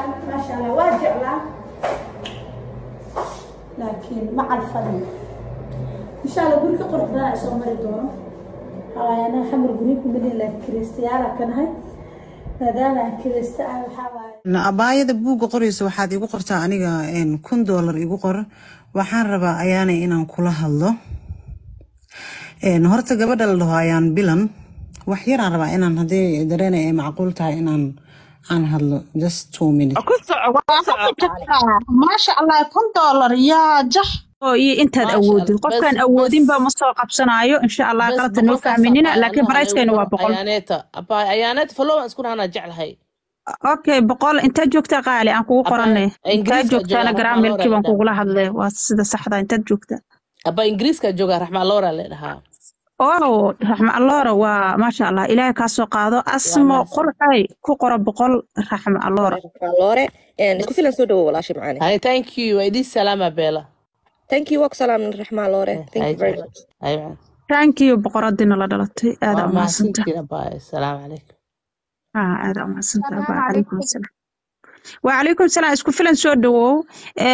ما شاء الله واجع له لكن مع الفضل إن شاء الله قولك قرح بنا إسو مري دونه أنا حمر قوليكم بدين لك كريستيالا كان هاي هذا كريستيالا حواي أبايد بوق قريس وحد يقول قرطة عنيقة إن $1 يقول قر وحان ربا أياني إنا كلها الله نهارت قبل الله أيان بلن وحير ربا إنا هدي درينا معقول تاع إنا عن هالله just 2 minutes ما شاء الله $1 يا جح انت اودين قف كان اودين با ما soo qabsanayo insha Allah qalad noo fahminina laakiin price-keena waa 100 ayaaneta follow isku hana jeclahay okay 100 inta joogta qaali aan kugu qoranay inta joogtana grammarkii baan kugu la hadlay waa sida saxda inta joogta aba ingiriiska jooga raxma loora leedahay raxma loora waa ma sha Allah ilaahay ka soo qaado asmo qurxay ku qoro 100 raxma loora isku filan soo dhawo walaashay macaani hay thank you idii salaama beela thank you wak salaam raxma loore thank you very much thank you boqoradina la dhalatay aad ma santahay salaam alaykum aad ma santahay alaykum salaam وعليكم السلام اسكو فيلن سو دو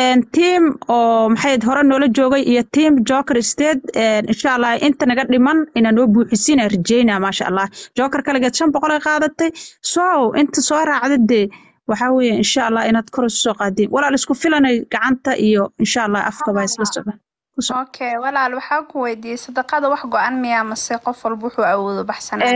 تيم او maxay hore noola joogay iyo team Joker State insha Allah inta naga dhiman inaan noo buuxisina rajayna ma sha Allah Joker kale gad 500 ay qaadatay soo inta soo raacday waxa weeye insha Allah inaad kor soo qaadin walaal isku filanay gacanta iyo insha Allah afka baa isla socda okay walaal waxa ku weydiisay sadaqada wax go'an miya mase qof walba wuxuu awoodo baxsanaa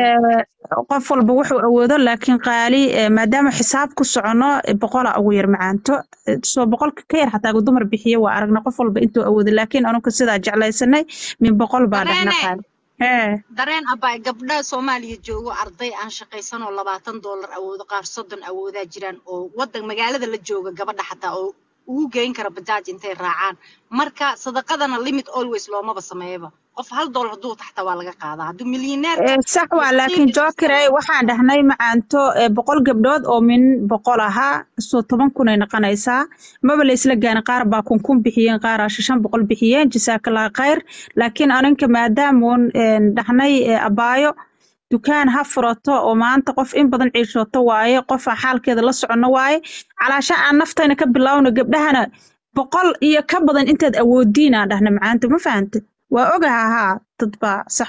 qof walba wuxuu awoodo laakiin qaali maadaama xisaab ku socono 100 ugu yar macaanto soo 100 ka yar xataa dumar bixiyo waa aragna qof walba intuu awoodo laakiin anu ka sida jeclaysanay min 100 baa dhahna qaali dareen abay gabdha Soomaaliya joogo arday aan shaqaysan oo $20 awoodo qaar 30 awooda jiraan oo wadan magaalada la jooga gabadha xataa oo ugu geyn kara bajaaj intay raacaan marka sadaqadana limit always looma sameeyba qof $1 haduu taxta waa laga qaadaa haduu milyaneer sax waa laakiin Joker ay waxaan dhahnay macaanto 100 gabdhood oo min 100 aha soo 10 ay noqonaysaa maba la isla gaan qaar baa kun bixiyeen qaar 500 bixiyeen jazakallahu khayr laakiin ananka maadaama dhahnay abaayo dukaan ha furato oo maanta qof in badan ciishooto waaye qof xaalkeeda la socono waaye calaasha aan naftayna ka bilaawno gabdhahana 100 iyo ka badan intaad awoodiina dhahna macaanta ma fahamtay waa ogaha dadba sax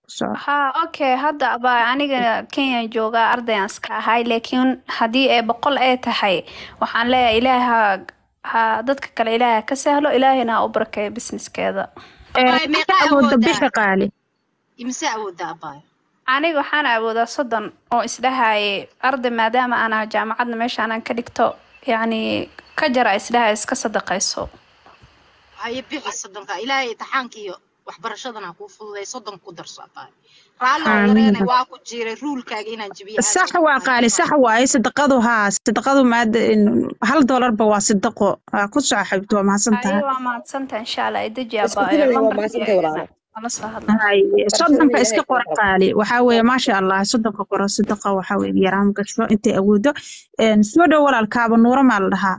waa okay hadda aba aniga Kenya jooga ardayaan iska ahay laakiin hadii ay 100 ay tahay waxaan leeyahay ilaaha dadka kale ilaaha ka sahlo ilaahina u barakeeyo businesskeeda meeqa awooda bixi qaali imse awooda abay aniga waxaan awoodaa 30 oo isdhahay arday maadaama ana jaamacadna meesha aan ka dhigto yani ka jara isdhahay iska sadaqayso ay bixi 30 ilaahay taxaankiyo waxbarashadana ku fududay 30 ku darsataa raalo yareena waa ku jiray ruulkaaga inaan jabiyo sax waa qaali sax waa sadaqadu maad $1 ba waa sadaqo ku saaxiibto ma santahay waa ma santahay insha Allah idaji abaa صدق iska qor qaali waxa weeye ma sha Allah صدق qor sadaqa waxa weeye yaraan gasho inta awoodo soo dhaw walaalkaaba nuura ma la dhahaa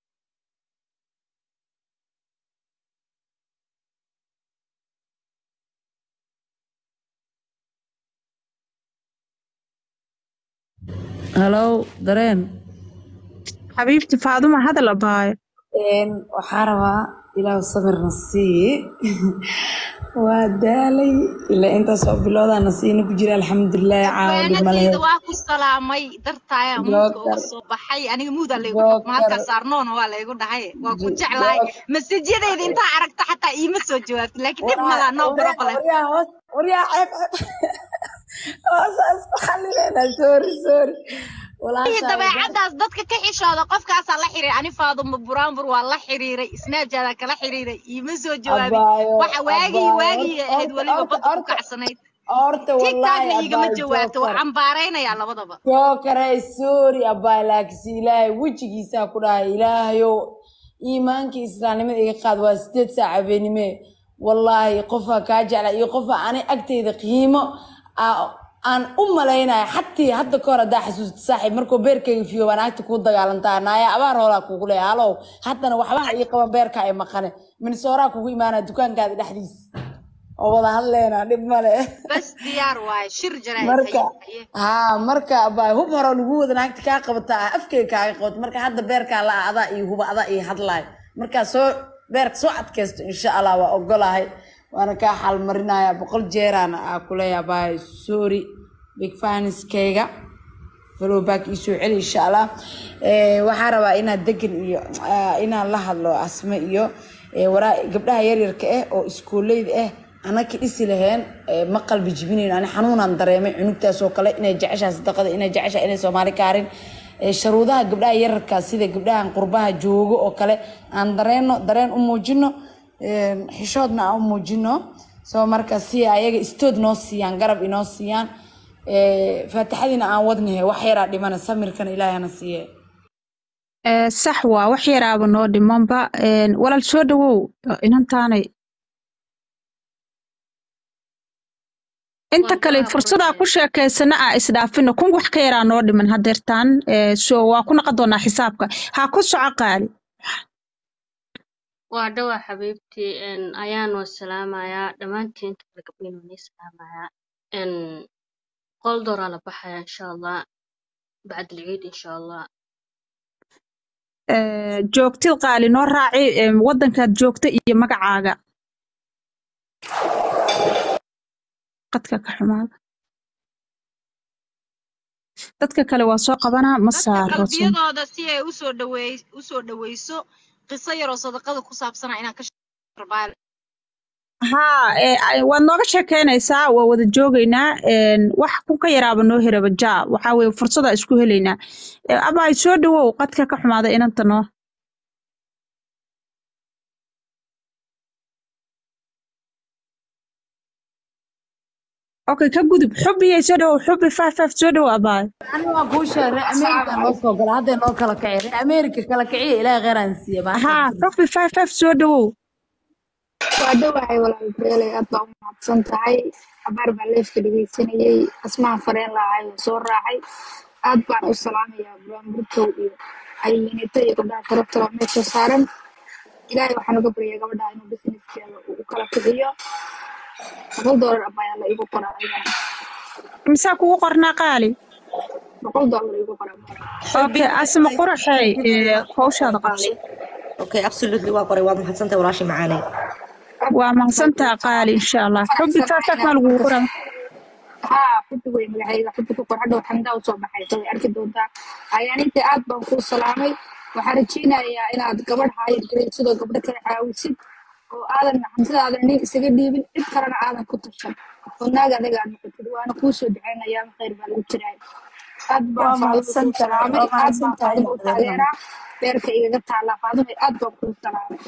hello dareen حبيبتي فاطمه هذا الاباي waxaa rabaa ilaahu sabir nasii waa daalay ilaa intaas oo bilowdana siina ku jira alxamdulillah caawin malaha waa ku salaamay dartaaya muudka soo baxay aniga muuda leeyahay marka saarnoona waa leeyahay dhahay waa ku jeclaay masajidayda inta aragta xataa iima soo jawaabto laakiin dib ma laha noo problem wariya asaas xalilena sorry walaasha dabeecadaas dadka ka xishooda qofkaas la xiriir ani Faaduma Buraanbur waa la xiriiray isnaajada kala xiriiray iima soo jawaabin waxa waagi ahayd waliba bad ku kacsanayd horta wallahi iga ma jawaabto waxaan baaraynaya labadaba Joker sorry abay laakiin ilaahay wajigiisa ku dhahay ilaahayo iimaanka islaamnimada iga qaad waa 8 saac habeenimo wallahi qofa ka jecel iyo qofa ani agteeda qiimo aan u maleynaa xatii hadda ka hor daa xasuus saaxiib markoo beerkayga fiyo wanaagta ku dagaalantaa naaya abaar hoola kugu leeyahay halow haddana waxba ay qaban beerka ay maqane min sooraa kugu imaanaa dukaankaada dhexdiis oo wada hadleena dhib male bas diyaar waay shir jaraa marka abaa hub hore lagu wada naagta ka qabataa afkay kaaga qabto marka hadda beerka la aada iyo huba ada iyo hadlaay marka soo beerka soo adkaysto insha Allah waa ogolahay waana ka xal marinaya 100 jeerana ku leeyahay sorry big fans kayga follow back isu celi insha Allah waxa rabaa inaad degan iyo inaan la hadlo asma iyo waraa gabdhaha yar yarka oo iskooleyda anaka isi lahayn ma qalbi jibinayn aan xanuunan dareemay cunugtaas oo kale inay jeceshaas sadaqada inay jecesha inay Soomaali kaarin sharuudaha gabdhaha yararka sida gabdhahan qurbaha joogo oo kale aan dareen u muujino xishoodna aan u muujino soo marka si ayaga istood noo siiyaan garab inoo siiyaan faataxadina aan wadnahay wax yar dhimana samirkan ilaahana siiye sax waa wax yaraaba noo dhimanba walaal soo dhawow inantaanay inta kale fursada ku sheekaysana isdhaafino kun wax ka yaraa noo dhiman hadeertaan soo waa ku naqon doonaa xisaabka ha ku soco qaali waa dhawa xabiibti ayaan wa salaamaya dhamaantiin gabdhiin oo salaamaya qol doora la baxaya insha Allah بعد العيد إن شاء الله joogtid qaali noo raaci wadankaad joogta iyo magacaaga qadka ka xumaada dadka kale waa soo qabanaa ma saaro qalbiyadooda si ay u soo dhaweyso qiso yar oo sadaqada ku saabsan inaan ka shaqeeyo waad nooga sheekeynaysaa waa wada joogaynaa wax ku ka yaraaba noo heraba jaa waxaa weeye fursada isku helaynaa ama ay soo dhawow qadka ka xumaada inanta noo okay ka gudub xubiyay soo dhawow xubi 55 soo dhawow abaay aniga waan kuu sheegay America noo soo gala hadda noo kala kacay America kala kacay ilaa qeeraan siiya xubi 55 soo dhawow waa dhawahay walaal beelay aad baan u mahadsan tahay abaar baan leefka dhageysanayay asmaa fareen lahay soo raacay aad baan u salaamayaa barnaamijka iyo ayinita iyo gabdhaha farafta meesha saaran ilaahay waxaan uga baryaa gabadha inuu businesskeeda uu kala fixiyo $100 abaaya la igu qoraa ayaan imisa kugu qornaa qaali $100 igu qoraa okay asma quraxay hawshaada qabso okay absolutely waa qoray waa mahadsantahay walaashi macaanay waa mahadsantahay qaali insha Allah xubbi faafaf ma lagu qoran xubbi way magacayga xubbi ku qorxado xamdaa u soo baxay soo arki doontaa ayaan inta aad baan ku salaamay waxaan rajeynayaa inaad gabadh hayr gareyd sidoo gabdho kale caawisid oo aadan xamsadaada nin isaga dhiibin cid kalena aadan ku tashan oo naag adaga aad noqotid waana kuu soo duceynayaa khayr baa lagu jiraa aad baan salaamay aad baan u taageeraa beerka igaga taala faadumay aad baan ku salaamay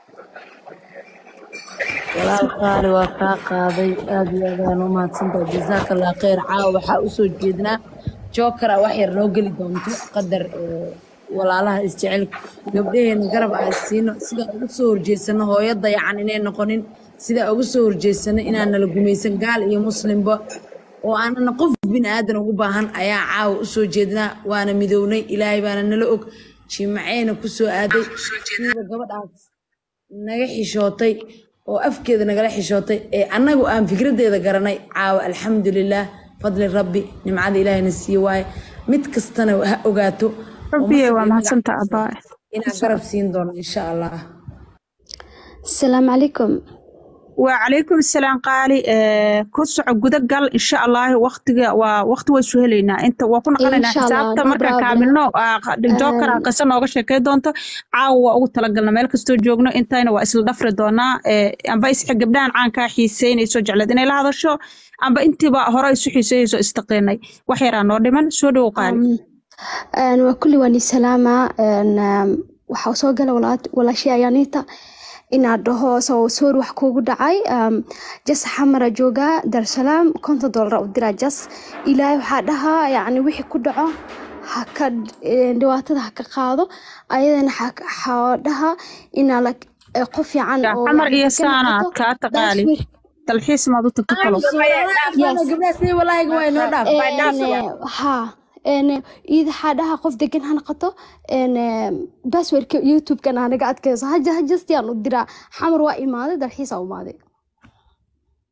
walaal qaali waa ka qaaday aad iyo aad u mahadsantahay jazakallahu khayr waxa u soo jeednaa joker wax yar noo gali doonto qadar walaalaha isjecel gabdhaheen garab ay siino sida ugu soo horjeesano hooyada yacan inay noqonin sida ugu soo horjeesano inaan la gumaysan gaal iyo muslimba oo aanan qof bin aadan ugu baahan ayaa caaw u soo jeednaa waana midownay ilaahay baana nala og jimaceyna ku soo aaday sida gabadhaas naga xishootay oo afkeeda nagala xishootay ee anagu aan fikradeeda garanay caaw alxamdulillah fadli rabbi nimcada ilaahayna sii waay mid kastana ha ogaato rabbiye waa mahadsantaa abaa inaan garab siin doono insha Allah السلام عليكم وعليكم السلام قالي كسع جودة قال إن شاء الله وقت وسهلنا أنت وكنا قلنا حسابته مرة كاملنا الجوكر قسنا وقشة كده أنت عاو أو تلقنا ملك استوجوجنا أنت أنا واسل دفر دونا أم بيس حق بدان عن كحسين يسجل لدينا هذا الشو أم بأنت بقى هراي حسين استقينا وحيران نردمن شو دو قال وكل ولي سلامة وحوصل قال ولا شيء يعني inaad dhaho soo wax kugu dhacay jas xamara jooga Dar Salaam $50 u diraa jas ilaahay waxa dhahaa yaani wixii ku dhaco haka dhawaatada haka qaado ayadana waxa dhahaa ina la qof fiican oo xamar iyo saanaad ka taqaali talxiis ma du tagto kalo gabdhaha wallahi way noo dhaaf إذا حدها قف دكان هنقطه بس ورك يوتيوب كان أنا قاعد كذا هجستي أنا الدرا حمر وائل ماذا ده الحيس أو ماذا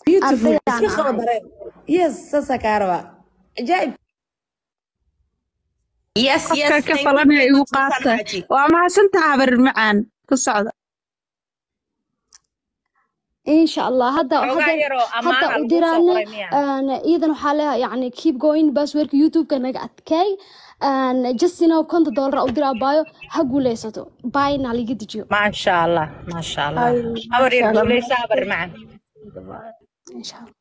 beautiful ardayaan iska qabo ahay dareen yes saasa kaa rabaa ajaa'ib Yes, yes. qofka ka Thank you falanaya very igu much, Miss qaata Alhaji. waa mahadsantaha habar macaan ku socda insha allah hadda xoogaa yaroo hadda ammaana u lagu soo diraane qoray miya iidan waxaa leeyahay yani keep going passwordka youtube-ka naga adkeey just inoo $50 u diraa baayo ha guuleysato baayna liga dejiyo maasha allah Ay, habar yar masha Allah. guuleysa habar macaan insha allah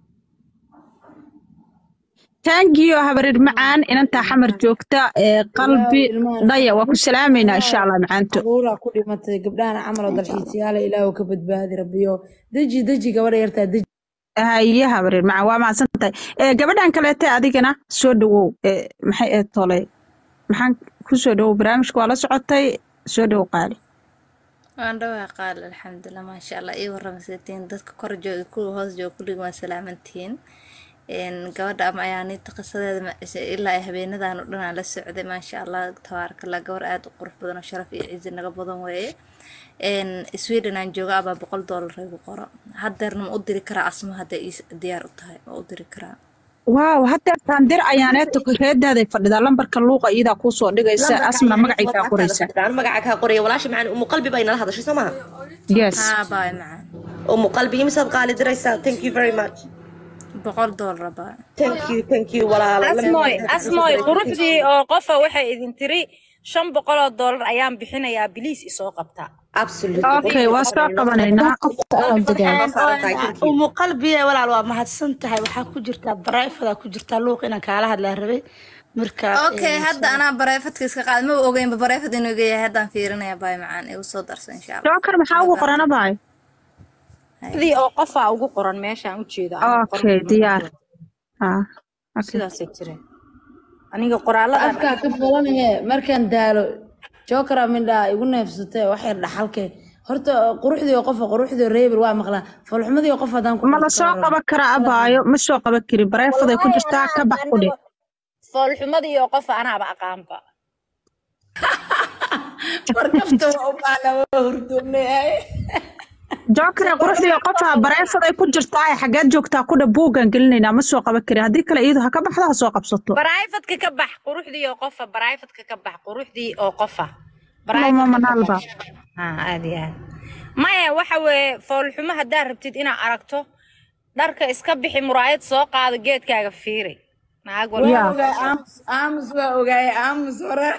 thank you habarir macaan inantaa xamar joogta qalbi dhaya waa ku salaamaynaa insha allah macaanto caruuraa ku dhimatay gabdhahana camal oo dalxiisayaala ilaahu ka badbaadi rabbiyo deji gabadha yartaa deji haye habarir macaan waa mahadsantahay gabadhan kaleete adigana soo dhawow maxay ahayd tolay maxaan ku soo dhawow barnaamijka waa la socotay soo dhawow qaali waan dhawaa qaal alxamdulilah maasha allah ii warramsatiin dadka kor jooga kuwa hoos jooga kulliga waa salaamantihiin gabadha ama ayaaniita qisadeeda ilaa ay habeenadan oo dhan aan la socday maasha allah tabaarakallah gabar aad u qurux badan oo sharaf iyo cizi naga badan weeye Sweden aan jooga abaa $100 igu qoro haddeerna ma u diri karaa asma hadday diyaar u tahay ma u diri karaa waaw hadda tandir ayaaneeto reedaada fadhida lambarka luuqa iyada ku soo dhigaysa asmana magacayga qoraysa aan magaca qoraya walaashi macaan umu qalbi bayna la hadashay Soomaa yes ha baay macaan umu qalbi imsaad qaali diraysaa thank you very much $100 baa thank you walaal asmoy quruxdii oo qofa waxay idin tiri $500 ayaan bixinayaa biliis isoo qabtaa absolutely okay waa soo qabanaynaa umu qalbiye walaal waa mahadsan tahay waxaa ku jirtaa barayfada ku jirtaa luuq inaan kaala hadlaa rabay marka okay hadda anaa barayfadka iska qaad ma ogeyn barayfad inuu geeyahay haddaan fiirinaya baay macaan igu soo darso insha allah joker maxaa ugu qorana baay sidii oo qofa ugu qoran meeshaan u jeeda okay diyaar sidaasay jireen aniga qoraalada afkaa ka falanaye markaan daalo jokera mindhaa igu neefsatay wax yar dhaxalke horta quruxdii reebel waa maqlaa falxumadii qof hadaan ku ma la soo qaban karaa abaayo ma soo qaban kari bareefaday ku jirtaa ka bax ku dhig falxumadii qof anaaba aqaanba warkafta waa u baala hurdoonay joker quruxdii qofa bareefaday ku jirtaa xageed joogtaa ku dhab buugan gelinaynaa ma soo qaban kari haddii kale iyadu ha ka baxdo ha soo qabsato barayfadka ka bax quruxdii qofa barayfadka ka bax quruxdii qofa ma manalba aad iyo aad maya waxa weeye foolxumo haddaad rabtid inaad aragto dharka iska bixi muraayad soo qaado geedkaaga fiiri naag aamus waa ogaay aamus hore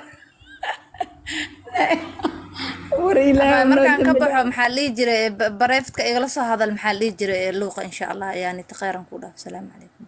markaan ka baxo maxaa dhihi jiray bareefadka igala soo hadal maxaa dhihi jiray luuqa insha allah yaani khayran ku dhaaf salaamu calaykum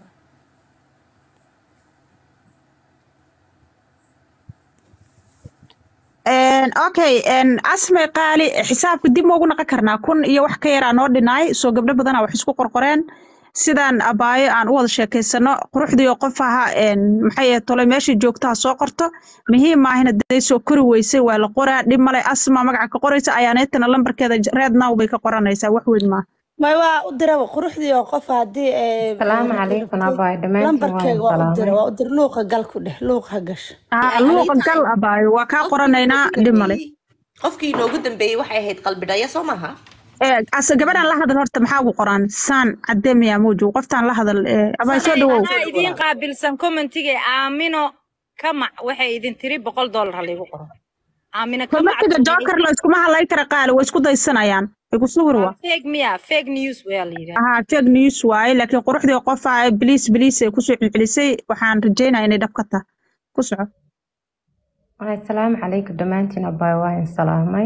okay asmay qaali xisaabka dib ma ugu naqon karnaa 1,000 iyo wax ka yaraa noo dhinaay soo gabdho badanaa wax isku qorqoreen sidaan abaayo aan u wada sheekaysano quruxdii qofaha maxay ahayd tole meesha joogtaa soo qorto muhiim ma ahina day soo kori weysay waa la qoraa dhib male asma magaca ka qoraysa ayaaneetana lambarkeeda reed now bay ka qoranaysaa wax weyn ma may waa u dira quruxdii qofa hadii salaamu calaykum abaay dhamaantiin lambarkeega waa u dir luuqa gal ku dheh luuqa gash luuqa gal abaayo waa ka qoranaynaa dhib male qofkii inoogu dambeeyay waxay ahayd qalbi dhaya soo maaha gabadhan la hadal horta maxaa ugu qoran saan cademiya mawjuu qoftaan la hadal abay soo dhawow idin qaabilsan commentiga aamino kamac waxay idin tiri $100 ha liigu qoro aamino kamac joker la iskuma halay kara qaali way isku daysanayaan igu sawir waa fake news waa la yiraahdaa fake news waay laakiin quruxdii qof ay please ay ku soo celcelisay waxaan rajaynayaa inay dhab ka tahay ku soco assalaamu calaykum dhamaantiin abaay waan salaamay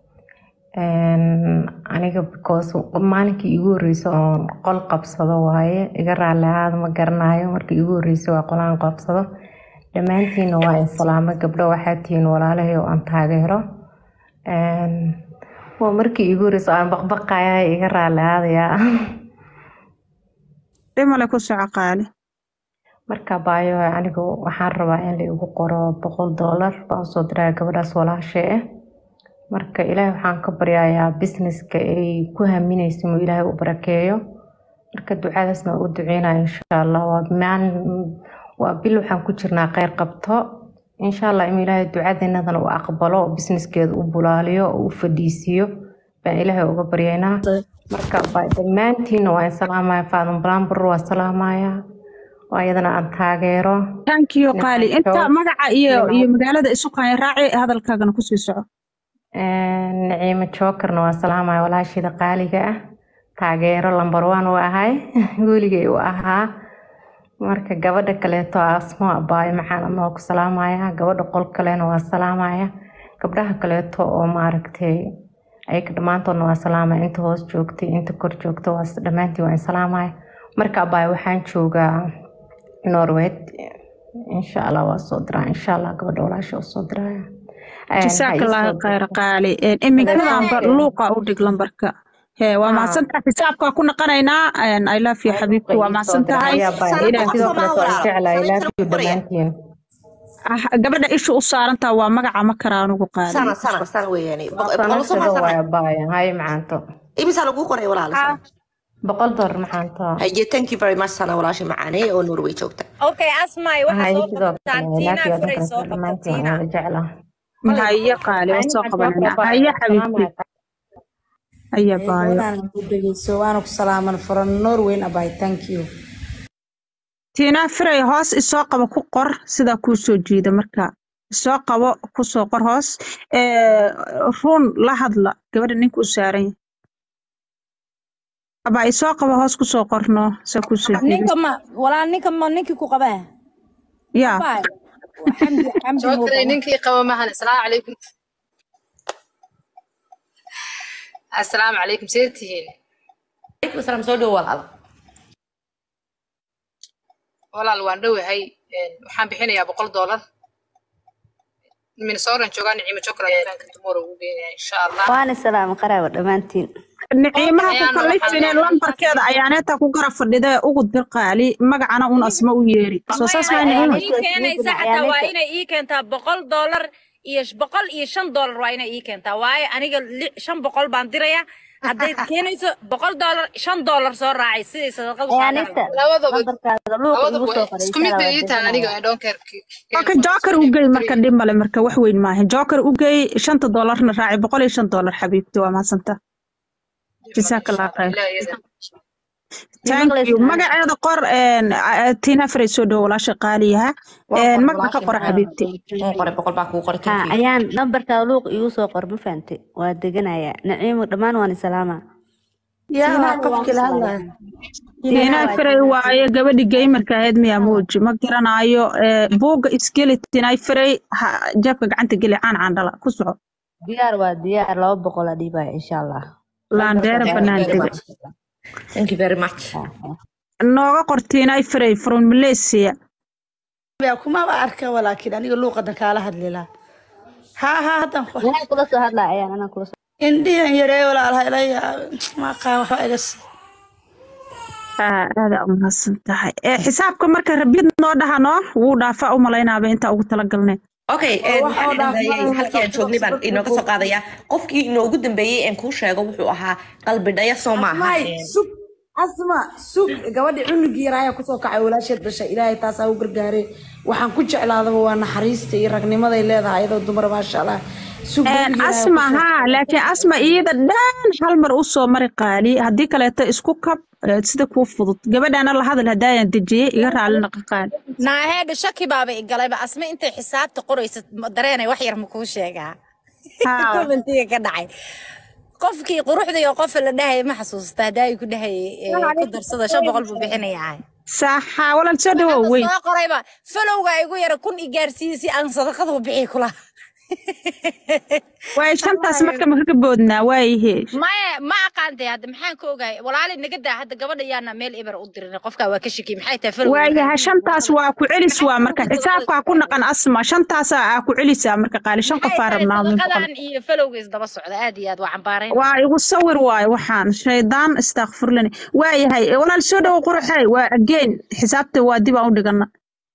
aniga because maalinkii igu horreysay oon qol qabsado waaye iga raali ahaada ma garanayo markii igu horreysay waa qolaan qabsado dhammaantiina waa salaamo gabdho waxaa tihiin walaalahay oo aan taageero waa markii igu horreysay aan baqbaqaya iga raali ahaadaya dhimale ku soco qaali marka baayo anigu waxaan rabaa in la igu qoro $100 baan soo diraa gabadhaas walaashay ah marka ilaahay waxaan ka baryayaa businesska ay ku haminayso inuu ilaahay u barakeeyo marka ducadaasna u duceynaa insha Allah waa bil waxaan ku jirnaa khayr qabto insha Allah inuu ilaahay ducadeennadana u aqbalo oo businesskeeda u bulaaliyo oo u fadhiisiyo baan ilaahay uga baryaynaa marka dhammaantiina waa salaamaya faadan balaanbur waa salaamaya oo ayadana aan taageero thank you qaali inta magaca iyo magaalada isu kaan raaci hadalkaagana ku sii soco Naciima Jokerna waa salaamaya walaashida qaaliga ah taageero lambar 1 waa ahay weligay u ahaa marka gabadha kaleeto Asma Abaay maxaan noo ku salaamaya gabadha qol kaleena waa salaamaya gabdhaha kaleeto oo maaragtay ay ka dhamaantoodna waa salaamaya inta hoos joogtay inta kor joogto waa dhamaantii waa salaamaya marka Abaay waxaan joogaa Norway insha Allah waa soo diraa insha Allah gabadha walaasha soo diraa جزاك الله خير قالي إمك نمبر لوقا أوديك لمبركا هي وما سنتها حسابك كنا قرينا I love you حبيبتي وما سنتها هاي قبل إيش أصار أنت ومقع مكران وقال سنة ويعني هاي معناته إيه مثلا قوقري ولا لا بقول دور معناته هاي thank you very much سنة ولا شيء معاني أو نروي شوكتا اوكي اسمعي واحد صوت تانتينا فري صوت تانتينا هيا قالي وسوق بنا هيا حبيبتي هيا باي أنا كسلام فرن نوروين أباي thank you تينا فري هاس السوق بكقر سدا كوسو جيدا مركا السوق كوسو قر هاس رون لحد لا قبل إنك أسارين أباي السوق هاس كوسو قرنا سكوسو جيدا نيكما ولا نيكي كوقبه يا شكرا نينكي قوة معنا السلام عليكم السلام عليكم سيرتين عليكم السلام سودو والله الواندوي هاي وحان بحين يا $100 من صورة جوغان نعيمة شكرا كنت مورو إن شاء الله وانا السلام قرابة دمانتين نعيمها كليتني لمبر كذا عياناتها ku garab fadhida ugu dirqaali magacana un asma u yeeri soo saas ma nacimo keenaysa xataa waa inay ii keentaa $100 iyo $105 waa inay ii keentaa waaye aniga $500 baan diraya hadday keenayso $100 $5 soo raacay sidii sadaqadu isku mid bay ii tahay aniga I don't care ka joker u geey marka dhib male marka wax weyn maaha joker u geey $5 na raaci $105 xabiibti waa maasanta جزاك الله خير. Thank you. مقعد قر تينا فريسودو ولا شقاليها مقعد قر حبيبتي. قر بقول باكو قر كنتي. أيان نمبر تعلق يوسف قرب فانتي ودقنا يا نعيم دمان وأنا سلامة. يا قف كل هذا. تينا فري وعي قبل جيمر كهاد مياموج ما قرنا أيو بوق إسكيل تينا فري جابك عن تقلي عن دلا كسر. ديار وديار لو بقول ديبا إن شاء الله. Lander Fernandez. Thank you very much. nooga qortiin ay frey from Malaysia kuma arka walaakiin aniga luuqada kala hadlila ha hadan waxaan kula soo hadlaa ayaan ana kula soo indian yarey walaalahay ilaa ma qaan waxa iga hada umhasan tahay xisaabka marka rabid noo dhahano wuu dhaafa u malaynaaba inta ugu tala galnay okay halkii aan joognay baan inooga soo qaadaya qofkii inoogu dambeeyay aan ku sheego wuxuu ahaa qalbi dhaya Soomaha asma sug gabadhi cunugii yaraaya ku soo kacay walaasheed dhashay ilaahay taas aa u gargaaray waxaan ku jeclaadaba waa naxariista iyo ragnimada ay leedahay iyadoo dumar ma sha Allah asma ha laakiin asma iyada dhan hal mar u soo mari qaali hadii kale ta isku kab sida ku fudud gabadhana la hadal hadaan dajiyay iga raali naqaan naaheed shaki baaba igalayba asma intay xisaabta qoraysa dareenay wax yar ma ku sheegaa commentiga ka dhacay qofkii quruxda iyo qof la dhahay ma xasuusta haday ku dhahay ku darsada 500 buu bixinayaa sax wala soo dhawo way soo qorayba falowga igu yara kun igaarsiisi aan sadaqadu bixi kula way shantaas marka ma ka boodnaa way ma aqaantay hadda maxaan ka ogaay walaali naga daa hadda gabadha yaana meel ibar u dirin qofka waa ka shaki maxay tahay falowga way shantaas waa ku celis waa marka xisaabka ku naqan asma shantaas aa ku celisa marka qaali shan qof arabnaa qadaran iyo falowga isdaba socda aad iyo aad waa cambaareen waa igu sawir waay waxaan shaydaan astaghfir lani waayahay walaal soo dhaw quruxay waa again xisaabta waa dib aan u dhigana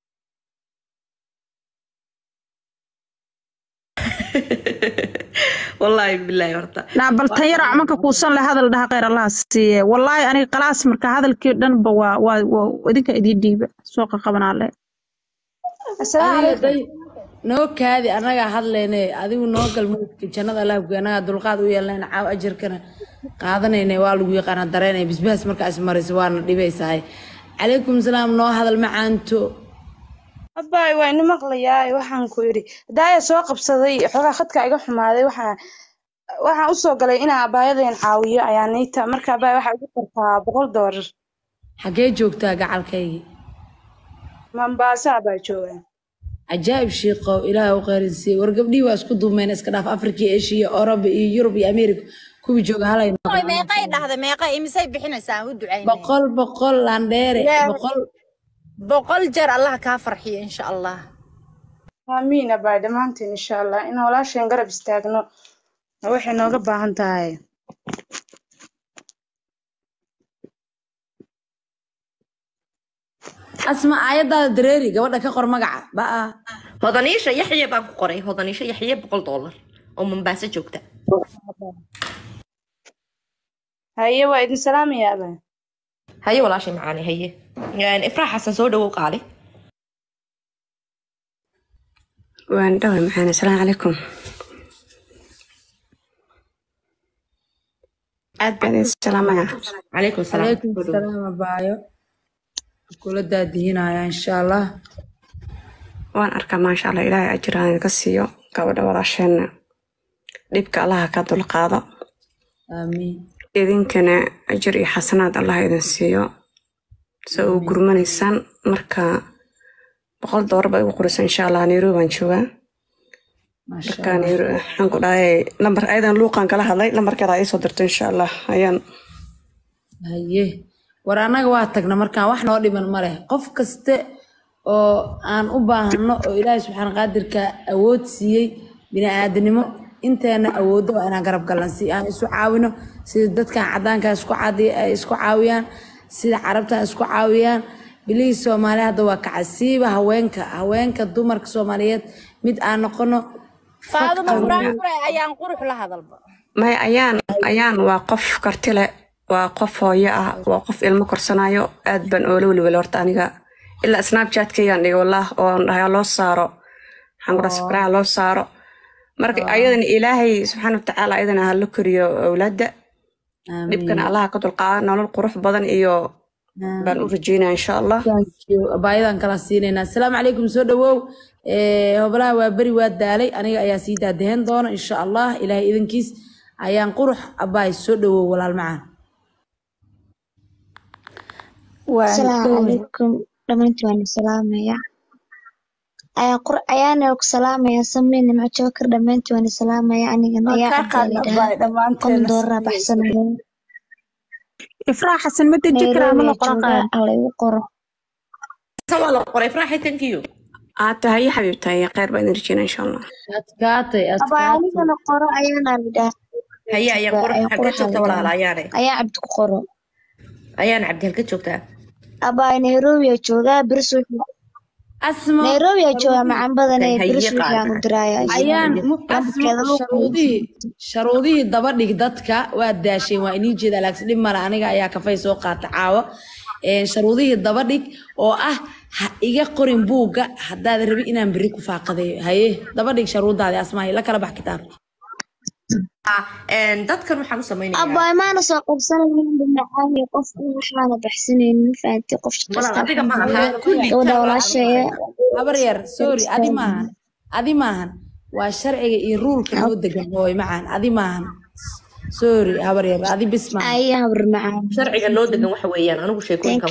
والله بالله ورطة لا بل تيار عمك كوسان لهذا الله غير الله سي والله أنا خلاص مرك هذا الكيدن بوا وديك إدي ديب سوق قبنا عليه السلام عليكم noo kaadi anaga hadlayne adigu noo galmudka jannada Allah ku anaga dulqaad u yeelanayna caaw ajirkana qaadanayna waa lagu yaqaan dareenay bisbaas marka is marayso waana dhibaysahay calaykum salaam noo hadal macaanto abbaay waa ina maqlayaa waxaan ku yiri daaya soo qabsaday xogaa khadka iga xumaaday waxaan u soo galay inaan abbaayadeen caawiyo ayaaniita marka abbaay waxa igu qortaa $100 xagee joogtaa gacalkaygi Mombasa abbaay joogaa عجائب شيقة إلهي وقارنسي ورقبني واسكو دومين اسكداف أفريقيا إيشيا أوروبا يوروب أمريكا كوبي جوغ هالاي meeqay dhahda meeqay imisay bixinaysaa u ducaynay بقول لانديري boqol jeer Allah ka farxiyo insha Allah amiin abbaay dhamaantiin insha Allah in walaasheen garab istaagno waxay nooga baahan tahay أسمع آيات دريري قبل كقر مقعة بقى هضنيشة يحيى بان قري هضنيشة يحيى $100 أو من باسة جوكتا هيا وإذن سلام يا أبا هيا ولا شيء معاني هيا يعني إفراح حسن سود وقالي وندوي معانا السلام عليكم السلام عليكم السلام عليكم السلام بايو كل دادينا إن شاء الله وأنا أركب ما شاء الله إلهي أجران قصيو قبل وراشين لبك الله كادو القاضي آمين إذن كان أجري حسنات الله يدنسيو سو قرمانيسان مركا $100 بأيو قرسان إن شاء الله نيرو بانشوغا ما شاء الله نيرو حنقول هاي لمبر أيضا لوقان كلا هذا لمبر كذا أي صدرت إن شاء الله أيان هيه waraanaga waa tagna markaan wax noo dhiman ma leh qof kaste oo aan u baahno oo Ilaahay subxaan qaadirka awood siiyay bini'aadanimo inteena awoodo inaan garab galan si aan isu caawino sida dadka cadaanka isku caawiyaan sida carabta isku caawiyaan bilii Soomaaliya hadda waa kacasiiba haweenka dumarka Soomaaliyeed mid aan noqono faaduma ayaan qurux la hadalba ما أيان وقف كرتلة وقف هيا وقف ilmo korsanayo aad ban oo wali horta aniga ila snapchat kayaan dhigo wallah oo dhahay loo saaro waxaan ku rasbaa loo saaro marka ayadan ilaahay subhanahu wa ta'ala ayadan hal koriyo awlaada dibkana Allah ka dulqaado nolol qurux badan iyo ban u rajeynaa insha Allah baayadan kala siinayna assalaamu alaykum soo dhawow hoblaha waa bari waa daalay aniga ayaa sii daadeen doona insha Allah ilaahay idinkiis ayaan qurux abaay soo dhawow walaal macaan السلام عليكم دمانتي السلام يا أيانا السلام يا سميني مع شوكر دمانتي السلام يا أني يا قم دور بحسن إفراح حسن متى جكر عمل قرقان الله يقرأ سوى الله قرأ إفراح thank you هي حبيبتي خير بين رجينا إن شاء الله أتكاتي أبا أنا قرأ أيانا بدا هيا قرأ حقك شوكتا ولا لا يعني أيا عبد قرأ أيان عبد هلك شوكتا أبا نيروبي جوجا برسوي أسمع نيروبي جوجا مع بدن برسوي كانوا درايا أيان شروطي دبر دتك واداشين وإني جدا لكن لما أنا أيا كفاي سوق تعاوى شروطي دبر أو إيجا قرن بوجا هذا الربي إنا بريكو فاقدي هاي دبر شروط هذه أسمعي لك أنا بحكي تعرف dadkan waxaan u sameynaa abaa maana soo qabsanaynin binacaani qof waxaana baxsanaynin faanti qof shaqaysta adiga ma aha kulli walaashay habar yar sorry adi maahan waa sharciga iyo ruulka loo degan hooy macaan adi maahan sorry habar yar adi bisma ay habar macaan sharciga loo degan waxa weeyaan anigu sheekooyinka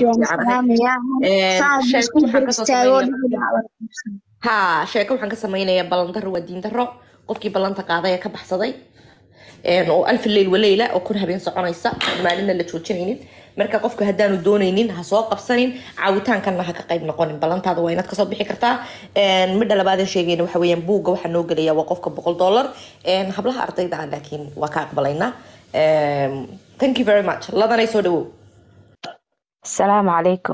sheeko waxaan ka sameynayaa ballan darro waa diin darro qofkii ballanta qaaday ka baxsaday oo alf leyl waleyla oo kun habeen soconaysa maalina la joojinaynin marka qofka hadaanu doonaynin ha soo qabsanin caawitaankanna ha ka qayb noqonin ballantaada waa inaad ka soo bixi kartaa midda labaad ee sheegayna waxa weeyaan buugga waxa noo gelaya waa qofka $100 hablaha ardayda ah laakiin waa ka aqbalaynaa thank you very much ladanay soo dhawow السلام عليكم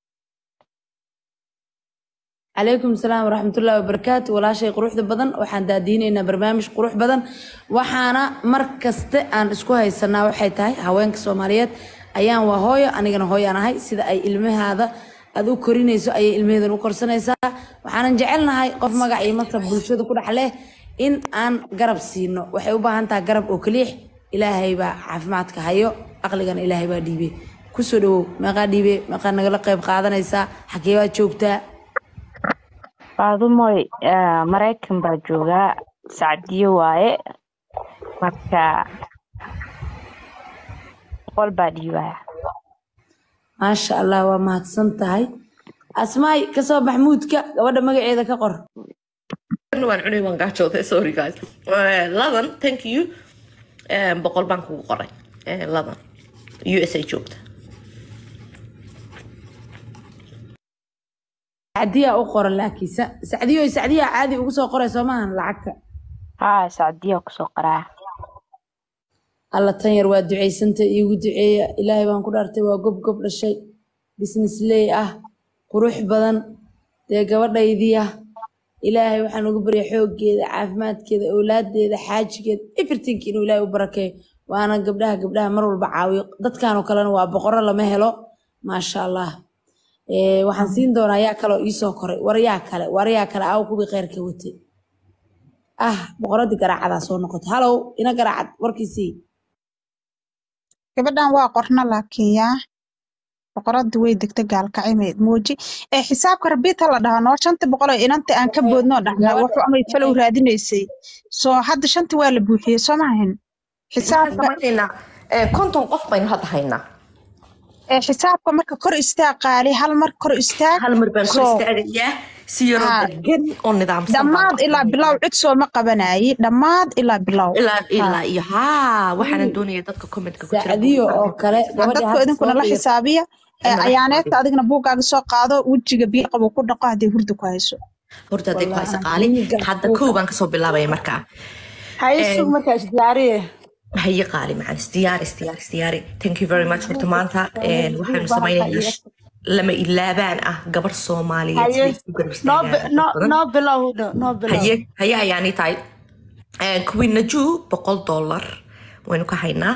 عليكم السلام ورحمة الله وبركاته ولا شيء قروح بدن وحن دادينينا برنامج قروح بدن وحنا مركز أن إسكوها السنة وحيتها هواينك الصوماليات أيام وهاي أنا جن هاي أنا هاي سيدا أي علم هذا aduu korinayso ayay ilmaheedan u korsanaysaa waxaanan jecelnahay qof magac iyo mansab bulshada ku dhex leh in aan garab siino waxay u baahan tahay garab oo kaliix ilaahay baa caafimaadka hayo aqligana ilaahay baa dhiibay kusoo dhawow meeqaa dhiibay meeqaa nagala qayb qaadanaysaa xagee baad joogtaa faadumoy maraykan baa joogaa sacdiyo waaye marka boqol baa dhiibaya maasha allah waa mahadsan tahay asmaay kasoo maxmuudka gabadha magaceeda ka qor waan cunay waan gaajooday sorry guys ladan thank you boqol baan kugu qoray ladan USA joogta sacdiya u qoran laakiin sacdiya caadi ugu soo qoray soo maahan lacagta haa sacdiya kusoo qoraa alla tan yar waa ducaysanta iigu duceeya ilaahay baan ku dhaartay waa gob dhashay business ley ah qurux badan dee gabadhaydii ah ilaahay waxaan ugu barya xooggeeda caafimaadkeeda awlaadeeda xaajigeeda everything inuu ilaahay u barakeeyo waana gabdhaha mar walba caawiyo dadkanoo kalena waa boqorro lama helo maasha allah waxaan siin doonaa yaa kale oo iisoo koray waryaa kale aaw kuwii kheyrka watay boqoradii garaacadaa soo noqotay halow ina garaacad warkiisii gabadhan waa qorna laakiin yaa boqoradii way degtay gaalkacimeed muuji xisaabka rabiita la dhahaa noo 500 oo inanta aan ka boodno dhahnaa wuxuu amay falow raadinaysay soo hadda 5 waa la buuxiyay soo maahan xisaabka konton qof baynu hadda haynaa xisaabka marka kor istaag qaali hal mar kor istaag hal mar baan kor istaagayaa si yar oo degan oo nidaamsan dhammaad ilaa bilow cid soo ma qabanayay dhammaad ilaa bilow ilaa iyo haa waxaan doonayaa dadka comment-ka ku jira sacdiyo oo kale dadka idinkuna la xisaabiya ayaaneeta adigna buugaaga soo qaado wajiga biyo qabo ku dhaqo hadii hurdo ku hayso hurdo hadii ku hayso qaali hadda koow baan ka soo bilaabay markaa hayso markaa isdiyaariye هي قالي معنا استياري thank you very much horta maanta waxaanu samaynaynaa lama ilaabaan gabar Soomaaliyeed no below هي يعني tahay kuwii naju $100 waynu ka haynaa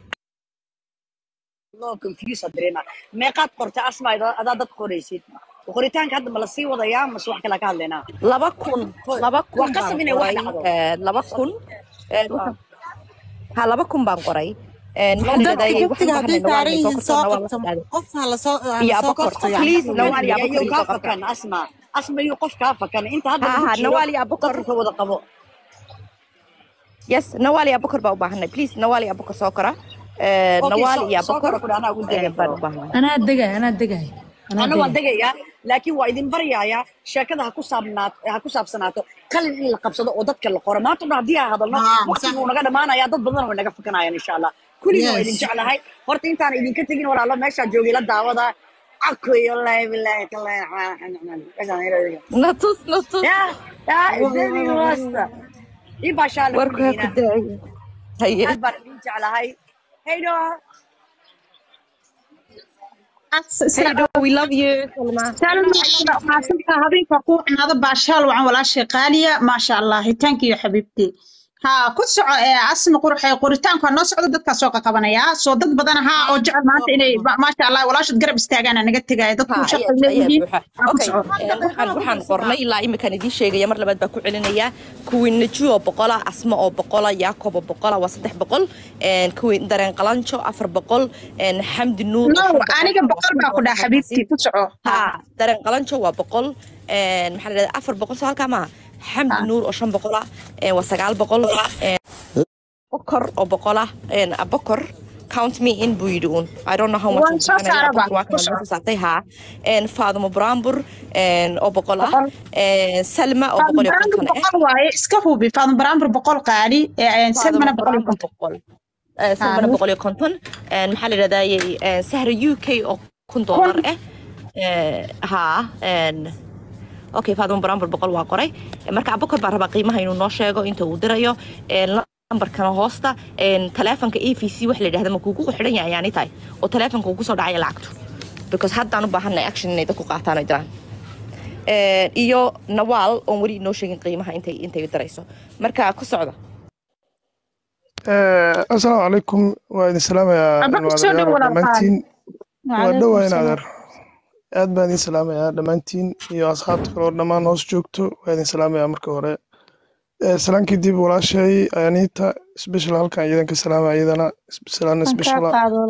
no confuse adreena meeqaad qortay asmaa adaa dad qoraysid qoritaanka hadda ma la sii wadayaa ma wax kala ka hadlaynaa 2,000 waa qasab inay wax dhacdo 2,000 ها لبا كون بان قري بليز نوال يا بكر كان اسمع يوقف كافه كان انت هذا نوال يا بكر ودا قبو يس نوال يا بكر باو باهنا بليز نوال يا بكر سوكرا نوال يا بكر انا دغاي أنا وادقيا لكن وايدين بريايا شاكدها كو سابسناتو قلن إن لقبصدو oo dadka la qoro maanta hadii hadalno waqtigu naga dhamaanaya dad badan oo naga fakanayaan insha Allah kulliina idin jeclahay horta intaan idin ka tagin walaalo meesha joogay la daawada aqoyo billahi natus ya idin wasta ibasha la warka ku daay haye bar idin jeclahay haydo we love you سلمى ما سنت هذين فقوع هذا باشال وعن ولا شيء غالية ما شاء الله thank you حبيبتي ها كنت اسم قرحي قريتان كان نو سocdo dadka soo qabanaya soo dad badan ha oo jecel maanta inay ma sha Allah walaashad garab istaagaan naga tagay dadku shaqo leeyihiin waxaan qornay ilaa imika idin sheegaya mar labaad baa ku celinaya kuwii najuo 100 asma oo 100 yaakob 100 waa 300 kuwii dareen qalanjo 400 xamdi nuur aniga 100 baa ku dhaa xabiibti ku soco ha dareen qalanjo waa 100 maxaa la 400 halka ma حمد نور أو شن بقولة وسجال بقول بكر أو بقولة بكر count me in بيدون I don't know how much أنا ساعتها فاطمة برامبر أو بقولة سلمى أو بقولة بقول إسكافو بفاطمة برامبر بقول قاري سلمى بقول سلمى بقولة كونتون محل رداي سهر UK أو $1 ها اوكي فاضل برامبر بقول waa qoray marka abukar baa raba qiimaha inuu noo sheego inta uu dirayo numberkana hoosta telefonka EFC wax la yiraahdo ma kuugu xidhan yahay yani tahay oo telefonka uu ku soo dhacay lacagtu because haddaan u baahanay action inay dadku qaataan ay diraan iyo nawaal oo wali noo sheegin qiimaha intay dirayso marka ku socda assalaamu calaykum waa idin salaamayaa dhammaantiin waa dhowaa in adeer aad baan idin salaamayaa dhammaantiin iyo asxaabta kale oo dhammaan hoos joogto waa idin salaamayaa marka hore salaan kadib walaashay Anita special halkan idanka salaamaya iyadana salaan special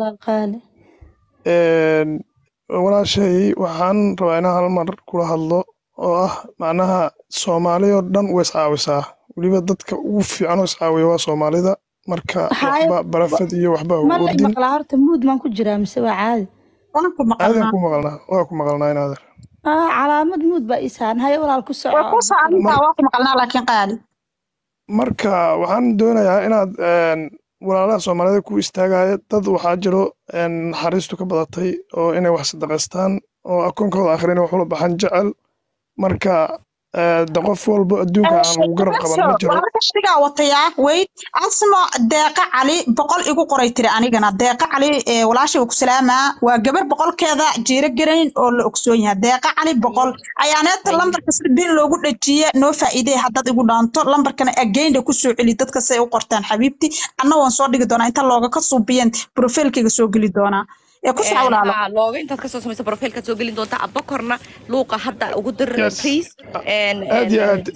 walaashay waxaan rabaa inaan hal mar kula hadlo oo ah macnaha Soomaaliya oo dhan way iscaawisaa waliba dadka ugu fiican oo iscaawiya waa Soomaalida marka waxba barafad iyo waxba ma la maqlaa horta mood man ku jiraa mise waa caadi waa ku maqalnaa inaad calaamad mood baa isaan hay walaal ku soco waa ku maqalnaa laakiin qaali marka waxaan doonayaa inaad walaalaha Soomaalida ku istaagaya dad waxaa jiro naxariistu ka badatay oo inay wax sadaqaystaan oo akoonkooda akhrin wax walba baxan jecel marka qof walba adduunka aan lagu garab qaban ma jiro marka shiga wataya wait asma deeqa cali 100 igu qoray tiri anigana deeqa cali walaashay ku salaama waa gabar 100keeda jiira garayn oo la ogsoon yahay deeqa cali 100 ayaaneed lambarka sirbiin loogu dhajiye noo faa'iiday hadad igu dhaanto lambarkana again ku soo celi dadka say u qortaan xabiibti anna waan soo dhigi doonaa inta looga ka suubiyeen profilkayga soo gali doonaa ku sawlaalo looga inta ka soo samaysa profilka soo gelin doonta abakorna luuqa hadda ugu dir please aad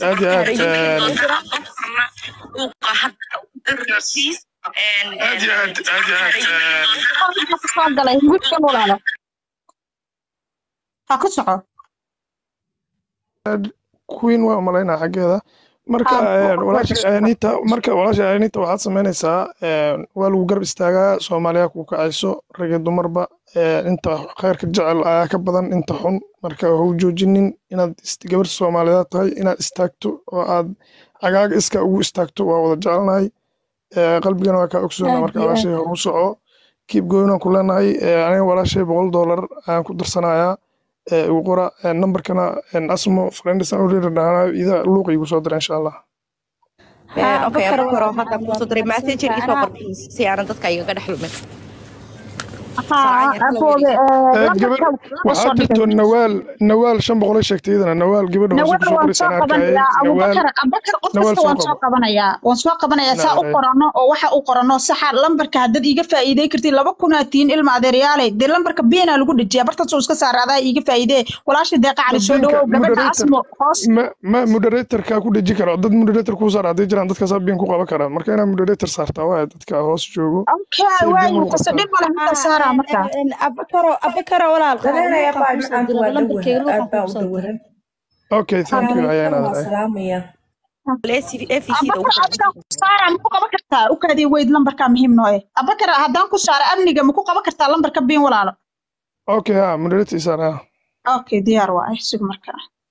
queen waa malaynaa xaggeeda marka walaasha Anita waxaad samaynaysaa waa lagu garab istaagaa Soomaaliya ku kacayso rag iyo dumarba inta khayrka jecel ayaa ka badan inta xun marka ha u joojinin inaad gabar Soomaaliyeed tahay inaad istaagto oo aad cagaag iska ugu istaagto waa wada jecelnahay qalbigana waa ka ogsoonaa marka walaashay hor u soco keep going aan ku leenahay aniga walaashay $100 aan ku darsanayaa ugu qora numberkana asmo friends aan u reernahay ida luuq igu soo dir insha Allah okay abakaro hadda ku soo diray message iso qor please si aan dadka iyaga dhaxlumin waxaa jirto nawaal 500 sheegtayna nawaal gabadha hoos ku soo qoraysan waan soo qabanayaa saa u qorano oo waxa u qorano saxa lambarka hadad iiga faa'iiday kartid 2000 ilma adeeryaale de lambarka beena lagu dhajiya barta soo iska saaraadaa iiga faa'iiday walaasha deeqa cali soo dhawow gabadha asmo hoos ma moderator-ka ku dhaji karo dad moderator ku saar haday jiraan dadka saabin ku qaban karaan marka inaa moderator saartaa waa dadka hoos joogo okay way qasadin wala inta saara abakaro walaal okay thank you ayana salaamaya saara ma ku qaban kartaa u kaadii weyd lambarka muhiim noo abakaro hadaan ku saara amniga ma ku qaban kartaa lambarka biin walaalo okay moderator saara okay diyaar waa sig marka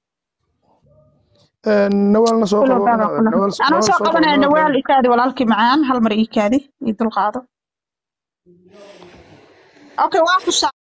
nawaalna soo qabo ana soo qabanaya nawaal ikaadi walaalkii macaan hal mar ikaadi idul qaado okay waa ku